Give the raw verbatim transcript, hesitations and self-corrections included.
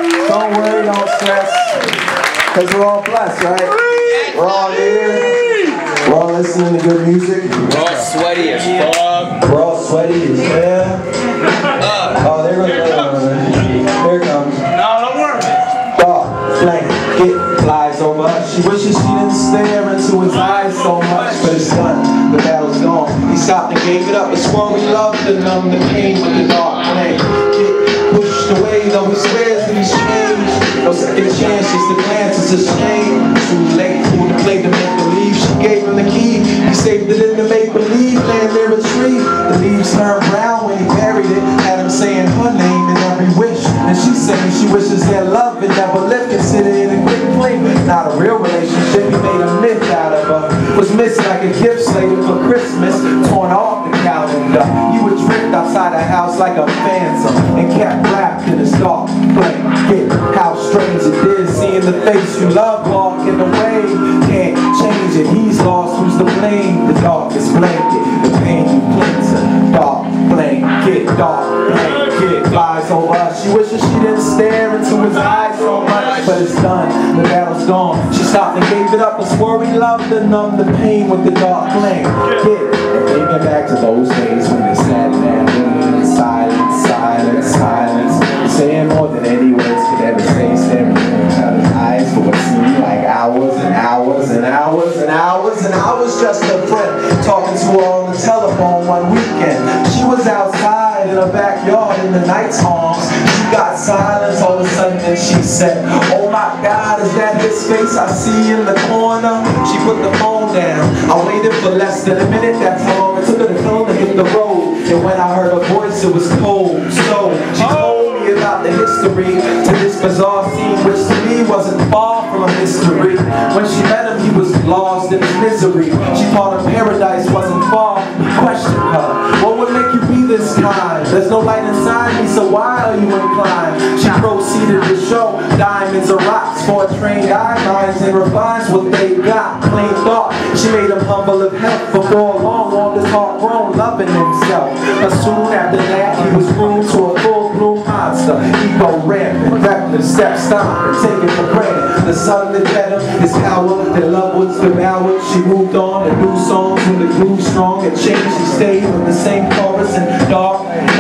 Don't worry, don't stress, because we're all blessed, right? We're all here. We're all listening to good music. We're all sweaty as fuck. We're all sweaty as hell. Oh, there goes another one. Here it comes. No, don't worry. Dog, blanket flies over. She wishes she didn't stare into his eyes so much, but it's done. The battle's gone. He stopped and gave it up. It's one we love to numb the pain with the dark blanket. Pushed away, though he swears that he's changed. No second chance, just a glance, it's a shame. Too late, for the play to make believe. She gave him the key, he saved it in the make-believe land near a tree. The leaves turned brown when he buried it. Had him saying her name in every wish. And she saying she wishes their love had never lived. Consider it a quick fling, not a real relationship. He made a myth out of her. Was missing like a gift slated for Christmas. Torn off the calendar. You would drift outside the house like a phantom and kept wrapped in his dark blanket. How strange it is seeing the face you love walking away. Can't change it, he's lost, who's to blame? The darkest blanket, the pain you cling to. Dark blanket, dark blanket flies over us. She wishes she didn't stare into his eyes so much, but it's done, the battle's gone. She stopped and gave it up, a swirly love to numb the pain with the dark blanket. And thinking back to those days when they sat in that room in silence, silence, silence, saying more than any words could ever say, staring into each other's eyes for what seemed like hours and hours and hours and hours and hours. Just a friend talking to her on the telephone one weekend. She was outside in her backyard in the night's arms. She got silence all of a sudden and she said, oh my God, is that his face I see in the corner? She put the phone down. I waited for less than a minute, that's how long it took her to come to hit the road. And when I heard her voice, it was cold. So she told me about the history to this bizarre scene, which to me wasn't far from a mystery. When she met him, he was lost in his misery. She thought her paradise wasn't far. He questioned her, what would make you be this kind? There's no light inside me, so why are you inclined? She proceeded to show diamonds or rocks for a trained eye, minds and refines what they got. Plain thought, she made him humble of health. Before long, all his heart grown, loving himself. But soon after that, he was groomed to a full-bloom monster. Ego rampant, reckless, step stomping, taken for granted. The sun that fed him, his power, their love was devoured. She moved on to new songs when the groove strong and changed. She stayed with the same chorus and dark